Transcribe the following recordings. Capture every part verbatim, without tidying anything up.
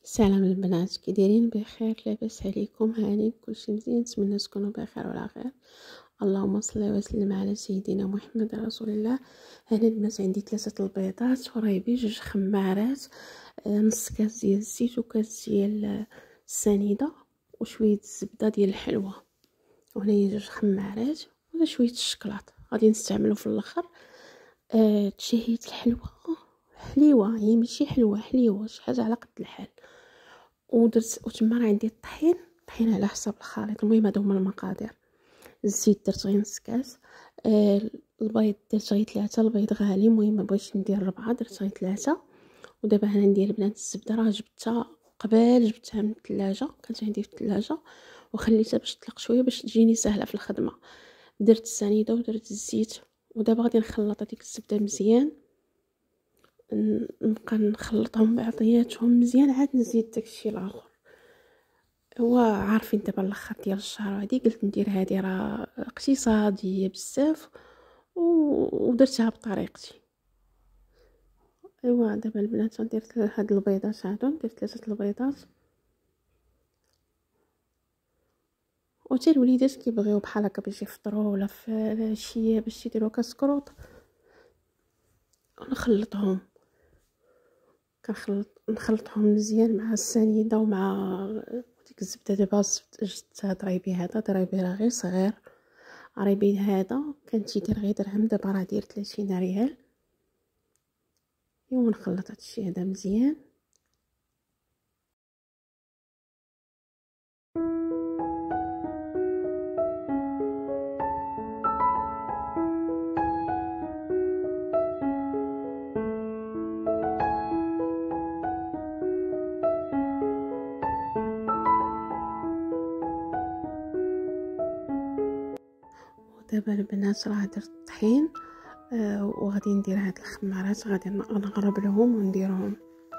سلام البنات، كي دايرين؟ بخير؟ لاباس عليكم؟ هاني كلشي مزيان؟ نتمنى تكونوا بخير وعلى خير. اللهم صل وسلم على سيدنا محمد رسول الله. هنا البنات عندي ثلاثه البيضات ورايبي جوج خمارات، نص كاس ديال الزيت وكاس ديال السنيده وشويه الزبده ديال الحلوه، وهنايا جوج خمارات ولا شويه الشكلاط غادي نستعملو في الاخر. آه تشهيت الحلوه حليوه، هي ماشي حلوه حليوه، شي حاجه على قد الحال. ودرت وتما راه عندي الطحين طحين على حساب الخليط. المهم هادو هما المقادير. الزيت درت غير نص كاس، آه البيض درت غير ثلاثه، البيض غالي المهم ما بغيتش ندير ربعه، درت غير ثلاثه. ودابا هنا ندير البنات الزبده، راه جبتها قبل، جبتها من الثلاجه، كانت عندي في الثلاجه وخليتها باش تطلق شويه باش تجيني سهله في الخدمه. درت السنيده ودرت الزيت، ودابا غادي نخلط هذيك الزبده مزيان، نبقى نخلطهم بعضياتهم مزيان، عاد نزيد داكشي الاخر. هو عارفين دابا الاخر ديال الشهر هادي قلت ندير هادي راه اقتصاديه بزاف ودرتها بطريقتي. ايوا دابا البنات درت هاد البيضات، هادو درت ثلاثه البيضات، وتا الوليدات كيبغيو بحال هكا باش يفطروا ولا في العشيه باش يديروا كسكروط ونخلطهم. كنخلط نخلطهم مزيان مع السنيده ومع ديك الزبده. دابا جبت ضريبي، هذا ضريبي راه غير صغير، ضريبي هذا كان تيدير غير درهم، دابا راه داير ثلاثين ريال. ايوا نخلط هادشي هذا مزيان. ودابا البنات راه درت الطحين، آه وغادي ندير هاد الخمارات، غادي نغرب لهم ونديرهم.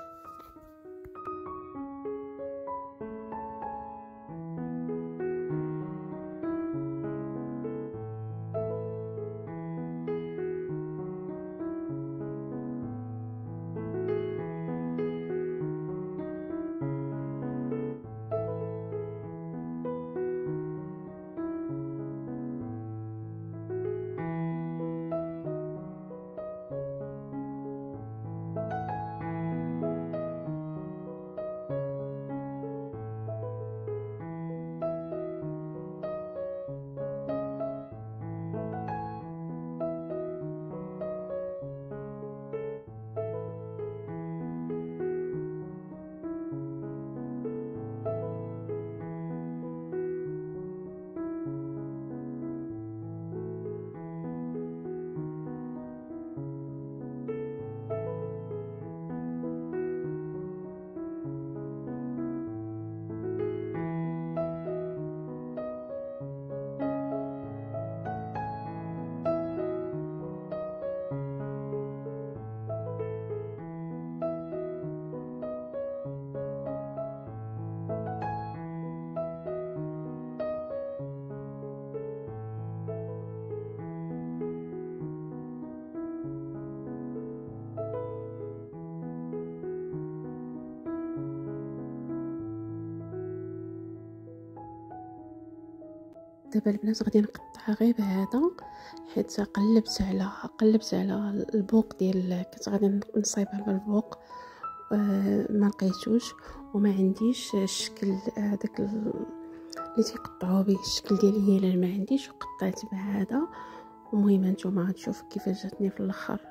دابا البنات غادي نقطع غير بهذا، حيت قلبت على قلبت على البوق ديال كنت غادي نصايبها بالبوق، آه ما لقيتوش وما عنديش الشكل هذاك اللي تيقطعوا به الشكل ديال الهلال، ما عنديش، وقطعت بهذا. المهم نتوما غتشوفوا كيفاش جاتني في الاخر.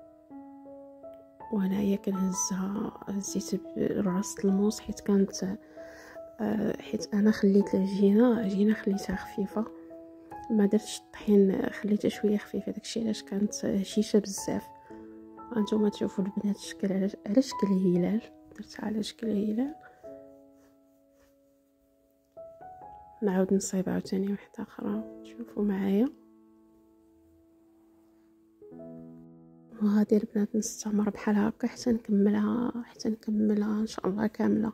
وهنايا كنهزها هزيت براسه الموس حيت كانت آه حيت انا خليت العجينه عجينه خليتها خفيفه، ما درتش الطحين، خليتها شويه خفيفه، داكشي علاش كانت هشيشه بزاف. هانتوما تشوفوا البنات الشكل على على شكل هلال، درتها على شكل هلال. نعاود نصايب عاوتاني وحده اخرى، تشوفوا معايا. وهذه البنات نستمر بحال هكا حتى نكملها حتى نكملها ان شاء الله كامله.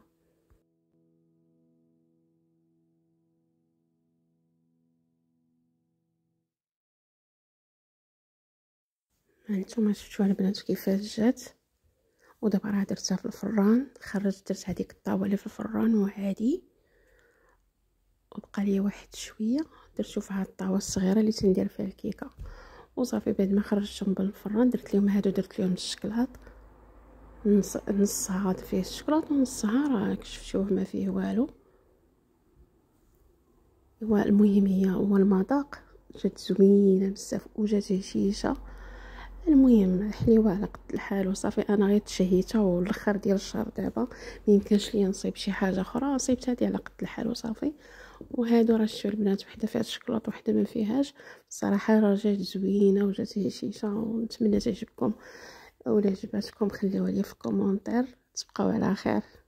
هانتوما شفتوا البنات كيفاش جات، ودابا راه درتها في الفران، خرجت درت هذيك الطاوه اللي في الفران وعادي، وبقى لي واحد شويه درتو في هاد الطاوه الصغيره اللي تندير فيها الكيكه. وصافي بعد ما خرجتهم من الفران درت لهم هادو، درت لهم الشكلاط، نص نصها فيه الشكلاط ونصها راك شفتوه ما فيه والو. هو المهم هي هو المذاق جات زوينه بزاف وجات هشيشه. المهم حليوه على قد الحال وصافي. انا غير تشهيتها والاخر ديال الشهر دابا ميمكنش ليا نصيب شي حاجه اخرى، صيبت هذه على قد الحال وصافي. وهادو راه شتو البنات وحده فيها الشكلاط وحده ما فيهاش، الصراحه راه جات زوينه وجات هشيشه ونتمنى تعجبكم. ولا عجباتكم خليوها لي في كومونتير. تبقاو على خير.